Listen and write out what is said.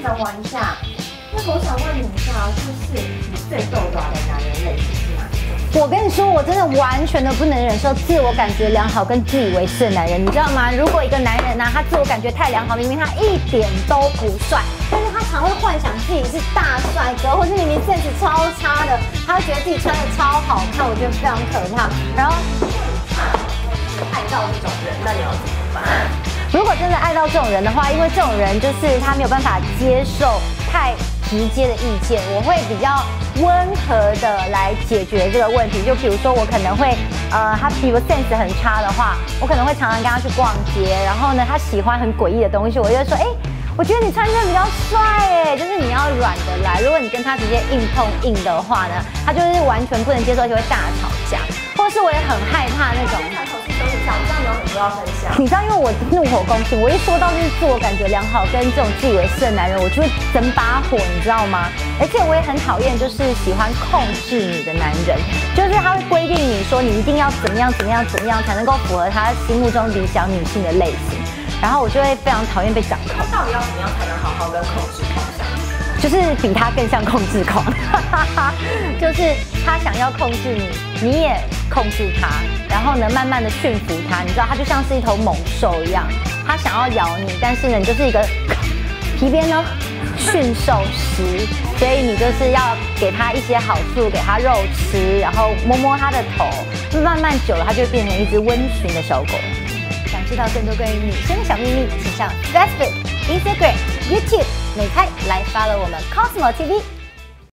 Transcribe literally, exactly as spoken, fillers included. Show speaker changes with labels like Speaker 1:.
Speaker 1: 转弯一下。那我想问你一下，就是你最逗短的男人类型是哪一种？
Speaker 2: 我跟你说，我真的完全的不能忍受自我感觉良好跟自以为是的男人，你知道吗？如果一个男人呢、啊，他自我感觉太良好，明明他一点都不帅，但是他常会幻想自己是大帅哥，或是明明 sense 超差的，他会觉得自己穿的超好看，我觉得非常可怕。然后，
Speaker 1: 爱到这种人，那你要怎么办？
Speaker 2: 如果真的爱到这种人的话，因为这种人就是他没有办法接受太直接的意见，我会比较温和的来解决这个问题。就比如说，我可能会，呃，他比如 sense 很差的话，我可能会常常跟他去逛街，然后呢，他喜欢很诡异的东西，我就会说，哎、欸，我觉得你穿这比较帅哎，就是你要软的来。如果你跟他直接硬碰硬的话呢，他就是完全不能接受，而且会大吵架。或是我也很害怕那种。
Speaker 1: 这样有很多要分享。
Speaker 2: 你知道，因为我怒火攻心，我一说到就是自我感觉良好跟这种自以为是的男人，我就会整把火，你知道吗？而且我也很讨厌就是喜欢控制你的男人，就是他会规定你说你一定要怎么样怎么样怎么样才能够符合他心目中理想女性的类型，然后我就会非常讨厌被掌控。
Speaker 1: 到底要怎么样才能好好跟控制狂相处？
Speaker 2: 就是比他更像控制狂，就是他想要控制你，你也控制他，然后呢，慢慢的驯服他。你知道，他就像是一头猛兽一样，他想要咬你，但是呢，你就是一个皮鞭呢驯兽师，所以你就是要给他一些好处，给他肉吃，然后摸摸他的头，慢慢久了，他就会变成一只温驯的小狗。想知道更多关于女生的小秘密，请上 Facebook、Instagram、YouTube 美拍来 follow 我们 Cosmo T V。